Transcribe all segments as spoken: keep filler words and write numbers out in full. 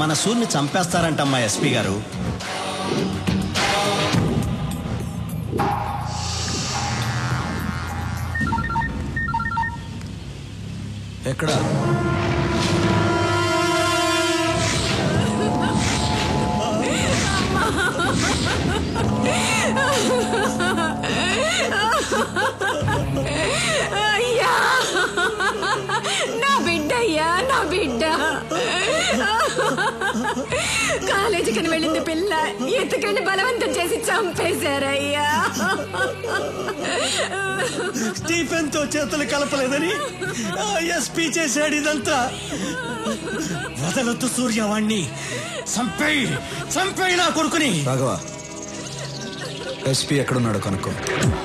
మన సూర్ని చంపేస్తారంటమ్మా ఎస్పీ గారు. ఎక్కడ? అయ్యా నా బిడ్డ, అయ్యా నా బిడ్డ. కాలేజీకి వెళ్ళింది పిల్ల, ఎత్తుకెళ్ళి బలవంతం చేసి చంపేశారయ్యా. స్టీఫెన్ తో చేతులు కలపలేదని ఎస్పీ చేశాడు ఇదంతా. వదలొద్దు సూర్యవాణ్ణి, చంపేయి చంపేయి నా కొడుకుని. రాఘవ, ఎస్పీ ఎక్కడున్నాడు కనుక్కో.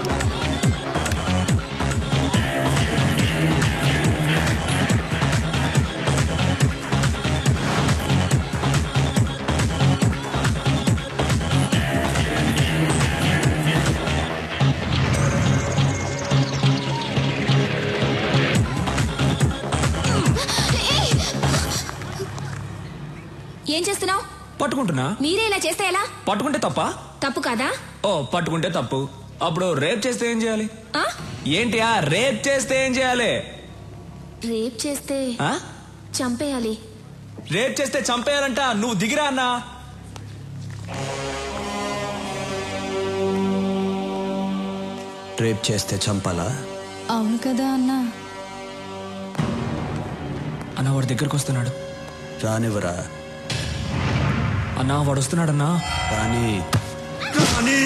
ఏం చేస్తున్నావు? పట్టుకుంటున్నా. మీరే ఇలా చేస్తే ఎలా? పట్టుకుంటే తప్ప? తప్పు కాదా? ఓ పట్టుకుంటే తప్పు. అప్పుడు రేప్ చేస్తే ఏం చేయాలి? ఆ? ఏంటి ఆ రేప్ చేస్తే ఏం చేయాలి? రేప్ చేస్తే ఆ? చంపేయాలి. రేప్ చేస్తే చంపేయాలంట. నువ్వు దిగిరా అన్నా. రేప్ చేస్తే చంపాలా? అవును కదా అన్నా. అన్నా వాడి దగ్గరకు వస్తున్నాడు. రానివరా? అన్నా వాడు వస్తున్నాడన్నా. రాని రాని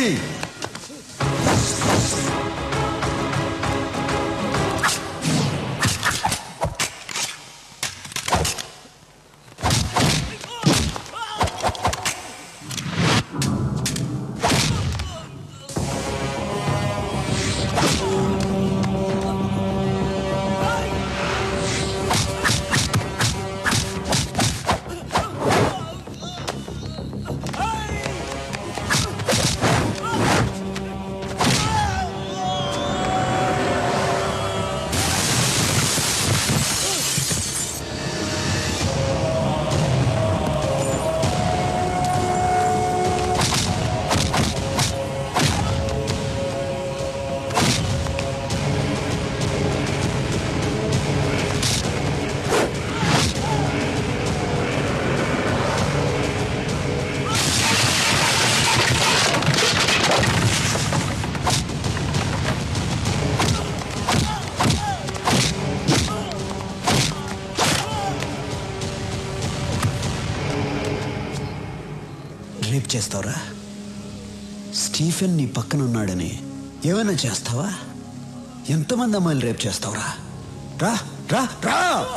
రేప్ చేస్తావురా? స్టీఫెన్ నీ పక్కన ఉన్నాడని ఏమైనా చేస్తావా? ఎంతమంది అమ్మాయిలు రేప్ చేస్తావురా? రా రా రా.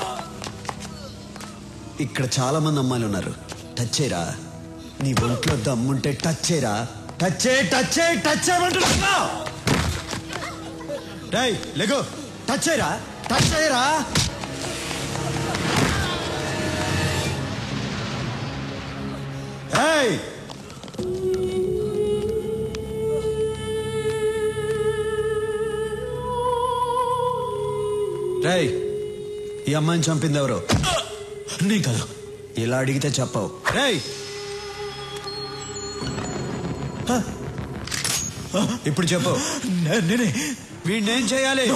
ఇక్కడ చాలా మంది అమ్మాయిలు ఉన్నారు. టచ్ చేయరా. నీ ఒంట్లో దమ్ముంటే టచ్ చేయరా. టచ్ చేయి టచ్ చేయి టచ్ చేయమంటున్నా. డేయ్ లెగో, టచ్ చేయరా టచ్ చేయరా. ఏయ్ రేయ్, ఈ అమ్మాయిని చంపింది ఎవరు? నీ కదా. ఇలా అడిగితే చెప్పవు. రేయ్ ఇప్పుడు చెప్పు. నేనే. వీడినేం చేయాలి?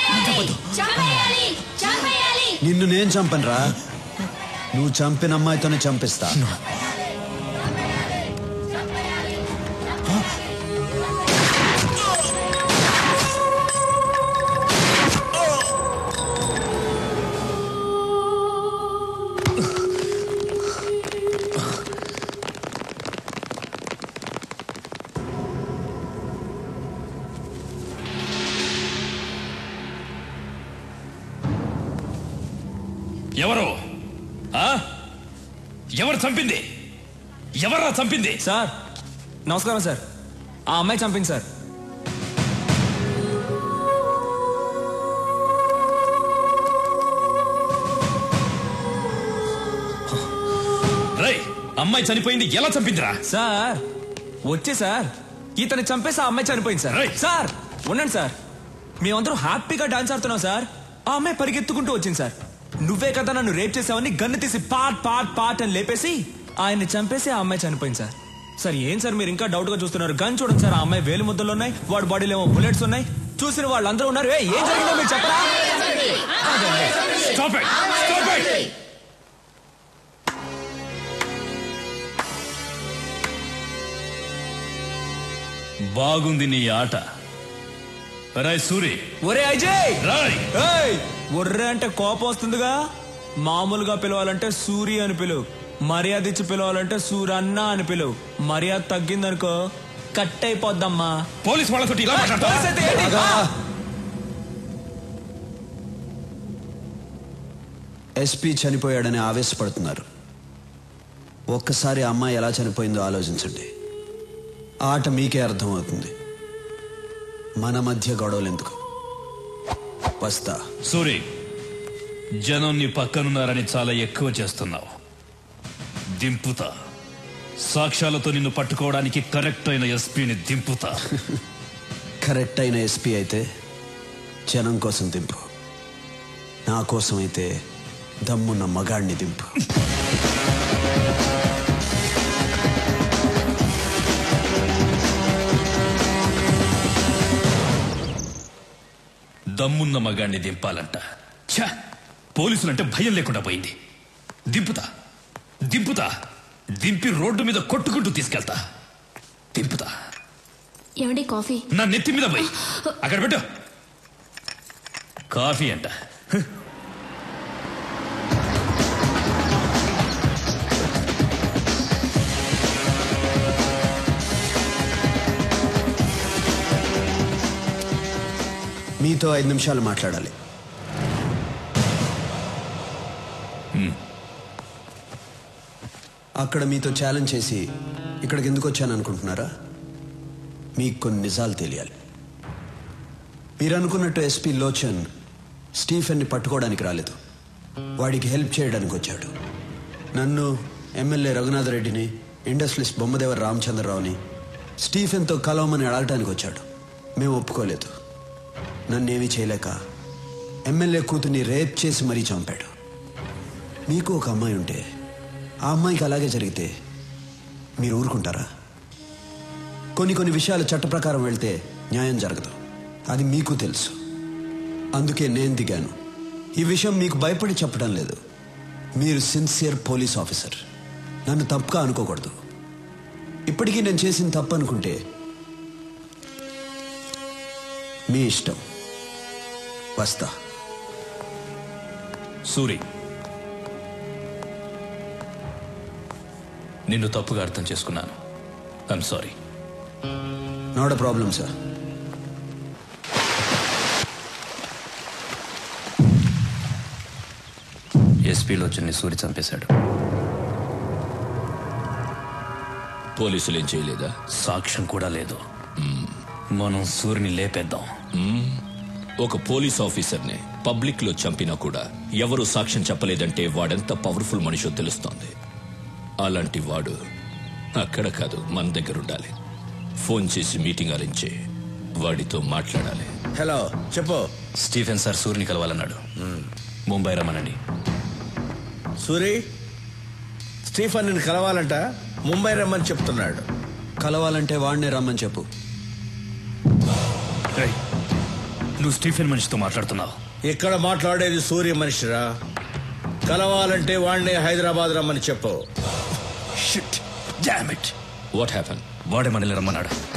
నిన్ను నేను చంపనురా. నువ్వు చంపిన అమ్మాయితోనే చంపిస్తా. ఎవరు ఎవరు చంపింది? ఎవరా చంపింది? సార్ నమస్కారం సార్. ఆ అమ్మాయి చంపింది సార్. రై, అమ్మాయి చనిపోయింది. ఎలా చంపిందిరా? సార్ వచ్చే సార్ ఇతను చంపేసి ఆ అమ్మాయి చనిపోయింది సార్. సార్ ఉండండి సార్. మేమందరం హ్యాపీగా డాన్స్ ఆడుతున్నాం సార్. ఆ అమ్మాయి పరిగెత్తుకుంటూ వచ్చింది సార్. నువ్వే కదా నన్ను రేప్ చేసావని గన్ను తీసి పాట్ పాట్ పాట్ అని లేపేసి ఆయన్ని చంపేసి ఆ అమ్మాయి చనిపోయింది సార్. సార్ ఏం సార్ మీరు ఇంకా డౌట్ గా చూస్తున్నారు? గన్ చూడండి సార్, ఆ అమ్మాయి వేలు ముద్దలు ఉన్నాయి, వాడి బాడీలో ఏమో బుల్లెట్స్ ఉన్నాయి. చూసిన వాళ్ళందరూ ఉన్నారు. ఏం జరిగిందో మీరు చెప్పరా? Stop it! Stop it! బాగుంది నీ ఆట. రాయ్ సూరి. ఒరే అజయ్, రాయ్. ఏయ్ ఒర్రే అంటే కోపం వస్తుందిగా. మామూలుగా పిలవాలంటే సూరి అని పిలువు, మర్యాద ఇచ్చి పిలవాలంటే సూరన్న అని పిలువు. మర్యాద తగ్గిందనుకో కట్ అయిపోద్దమ్మా. పోలీస్ వాళ్ళతో ఇలా మాట్లాడతావా? ఎస్పీ చనిపోయాడని ఆవేశపడుతున్నారు. ఒక్కసారి అమ్మాయి ఎలా చనిపోయిందో ఆలోచించండి. ఆట మీకే అర్థమవుతుంది. మన మధ్య గొడవలు ఎందుకు? వస్తా. సూరి, జనం నీ పక్కనున్నారని చాలా ఎక్కువ చేస్తున్నావు. దింపుతా. సాక్ష్యాలతో నిన్ను పట్టుకోవడానికి కరెక్ట్ అయిన ఎస్పీని దింపుతా. కరెక్ట్ అయిన ఎస్పీ అయితే జనం కోసం దింపు, నా కోసం అయితే దమ్మున్న మగాడిని దింపు. దమ్మున్న మగాడిని దింపాలంట. ఛా, పోలీసులంటే భయం లేకుండా పోయింది. దింపుతా దింపుతా దింపి రోడ్డు మీద కొట్టుకుంటూ తీసుకెళ్తా. దింపుతా. ఏమండి కాఫీ? నా నెత్తి మీద పోయి అక్కడ పెట్టు. కాఫీ అంట. మీతో ఐదు నిమిషాలు మాట్లాడాలి. అక్కడ మీతో ఛాలెంజ్ చేసి ఇక్కడికి ఎందుకు వచ్చాను అనుకుంటున్నారా? మీకు కొన్ని నిజాలు తెలియాలి. మీరు అనుకున్నట్టు ఎస్పీ లోచన్ స్టీఫెన్ని పట్టుకోవడానికి రాలేదు, వాడికి హెల్ప్ చేయడానికి వచ్చాడు. నన్ను, ఎమ్మెల్యే రఘునాథరెడ్డిని, ఇండస్ట్రియలిస్ట్ బొమ్మదేవర రామచంద్రరావుని స్టీఫెన్తో కలవమని అడగటానికి వచ్చాడు. మేము ఒప్పుకోలేదు. నన్నేమీ చేయలేక ఎమ్మెల్యే కూతుర్ని రేప్ చేసి మరీ చంపాడు. మీకు ఒక అమ్మాయి ఉంటే ఆ అమ్మాయికి అలాగే జరిగితే మీరు ఊరుకుంటారా? కొన్ని కొన్ని విషయాలు చట్ట ప్రకారం వెళ్తే న్యాయం జరగదు, అది మీకు తెలుసు. అందుకే నేను దిగాను. ఈ విషయం మీకు భయపడి చెప్పడం లేదు. మీరు సిన్సియర్ పోలీస్ ఆఫీసర్, నన్ను తప్పుగా అనుకోకూడదు. ఇప్పటికీ నేను చేసిన తప్పు అనుకుంటే మీ ఇష్టం. వస్తా. సూరి, నిన్ను తప్పుగా అర్థం చేసుకున్నాను. I'm sorry. Not a problem sir. ఎస్పీలో వచ్చి సూరి చంపేశాడు. పోలీసులు ఏం చేయలేదా? సాక్ష్యం కూడా లేదు. మనం సూరిని లేపేద్దాం. ఒక పోలీస్ ఆఫీసర్ని పబ్లిక్ లో చంపినా కూడా ఎవరు సాక్ష్యం చెప్పలేదంటే వాడెంత పవర్ఫుల్ మనిషో తెలుస్తోంది. అలాంటి వాడు అక్కడ కాదు, మన దగ్గర ఉండాలి. ఫోన్ చేసి మీటింగ్ అరేంజ్, వాడితో మాట్లాడాలి. హలో, చెప్పు. స్టీఫెన్ సార్ సూరిని కలవాలన్నాడు. ముంబై రమ్మనండి. సూరి, స్టీఫెన్ నిన్ను కలవాలంట ముంబై రమ్మని చెప్తున్నాడు. కలవాలంటే వాడినే రమ్మని చెప్పు. నువ్వు స్టీఫెన్ మనిషితో మాట్లాడుతున్నావు. ఇక్కడ మాట్లాడేది సూర్య మనిషిరా. కలవాలంటే వాడినే హైదరాబాద్ రమ్మని చెప్పు. Shit. Damn it. What happened? వాడే మనల్ని రమ్మన్నాడు.